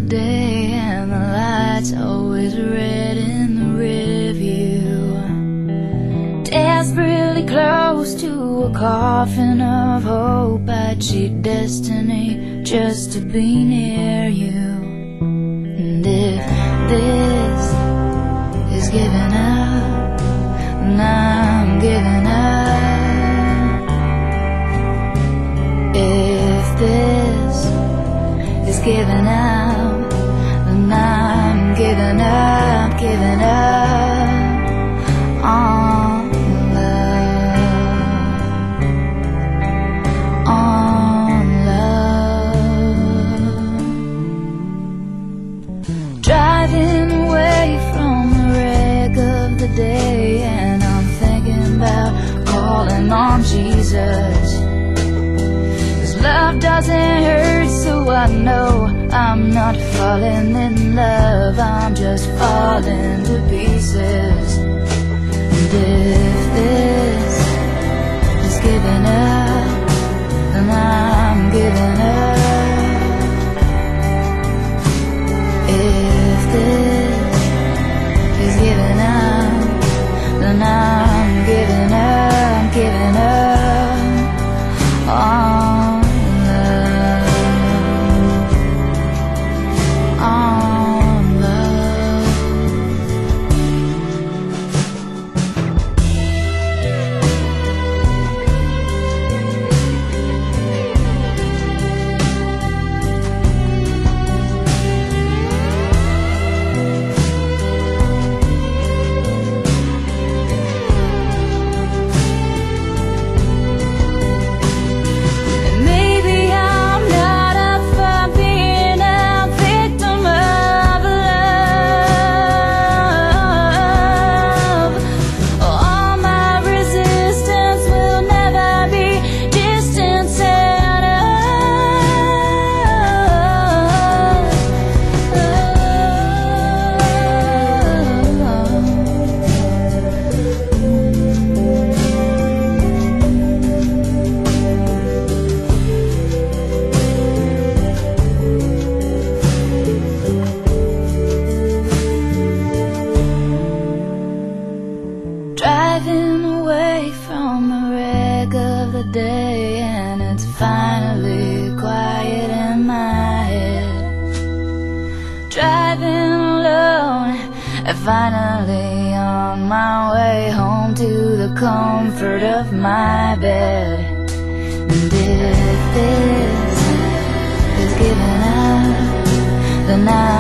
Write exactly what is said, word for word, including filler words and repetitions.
day and the light's always red in the rearview. Desperately close to a coffin of hope, I'd cheat destiny just to be near you. And if this is giving up, then I'm giving up. If this is giving up, then I'm giving up, giving up on love, on love. Driving away from the wreck of the day, and I'm thinking about calling on Jesus. Love doesn't hurt, so I know I'm not falling in love, I'm just falling to pieces. And if this is giving up, then I'm giving up. If this is giving up, then I'm giving up, giving up on driving away from the wreck of the day, and it's finally quiet in my head. Driving alone, and finally on my way home to the comfort of my bed. And if this is giving up, then I